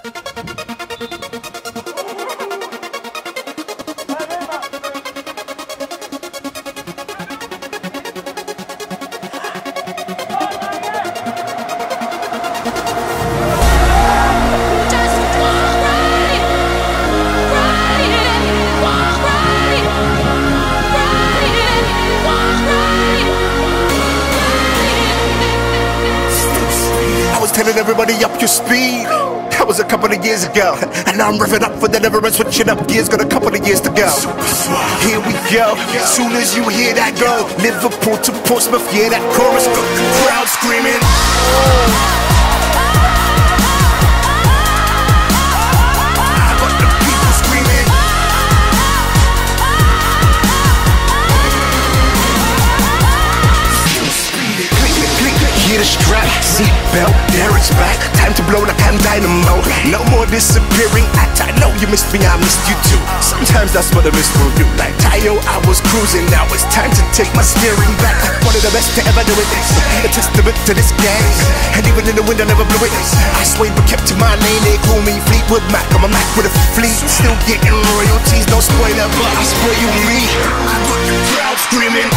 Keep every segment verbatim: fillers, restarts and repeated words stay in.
Telling everybody up your speed. That was a couple of years ago, and now I'm revving up for the never end, switching up gears. Got a couple of years to go. Here we go. Soon as you hear that go, Liverpool to Portsmouth, yeah, that chorus, got the crowd screaming. I got the people screaming. Click, click, click, click. Hear the strap, seatbelt, there it's back. Time to blow like I'm dynamo. No more disappearing act. I know you missed me, I missed you too. Sometimes that's what I miss will do. Like Tayo, I was cruising. Now it's time to take my steering back. One of the best to ever do it. A testament to this gang. And even in the wind I never blew it. I swayed but kept to my lane. They call me Fleetwood Mac. I'm a Mac with a fleet. Still getting royalties, no spoiler, but I spoil me. I got the crowd screaming.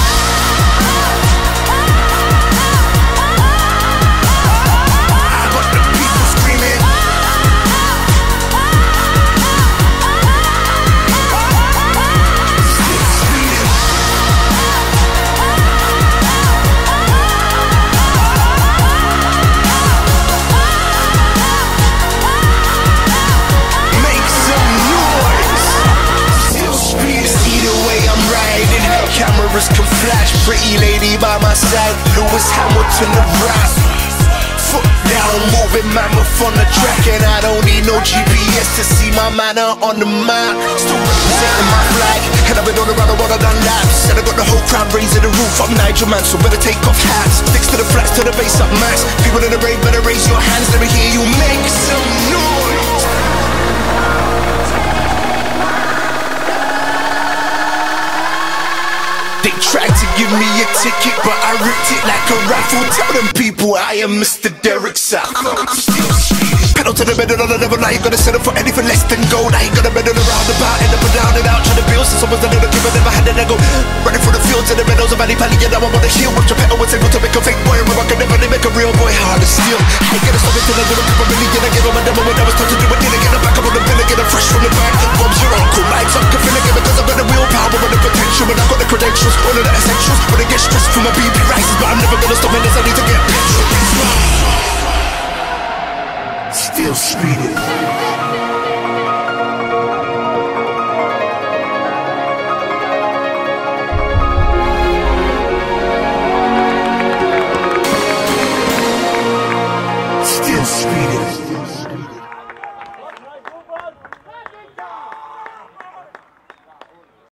Cameras can flash, pretty lady by my side, Lewis Hamilton the rap. Foot down, moving mammoth on the track, and I don't need no G P S to see my manner on the map. Still representing my flag, and I've been all around the world, I've done laps. And I got the whole crowd raising the roof. I'm Nigel Man, so better take off hats. Sticks to the flats, to the bass up max. People in the rave, better raise your hands, let me hear you make some noise. They tried to give me a ticket, but I ripped it like a raffle. Tell them people I am Mister Derek South. I'm still speeding. Pedal to the metal on the level, I ain't gonna settle for anything less than gold. I ain't gonna meddle around about, end up and down and out, trying to build since I was a little kid, but never had an ego. Running through the fields and the meadows of Valley Valley, and now I'm on the hill. Watch your pedal was able to make a fake boy, but I can never make a real boy hard to steal. I ain't gonna stop it till I do a couple million. I gave him a demo when I was told to do it, then I get it back up on the bill, I get it fresh from the back. Bob's your uncle, life's up, can feel again because I've got the willpower and the potential, and I've got the credentials. All of the essentials, but I get stressed from my B P rises, but I'm never gonna stop unless I need to get petrol. Still speeding.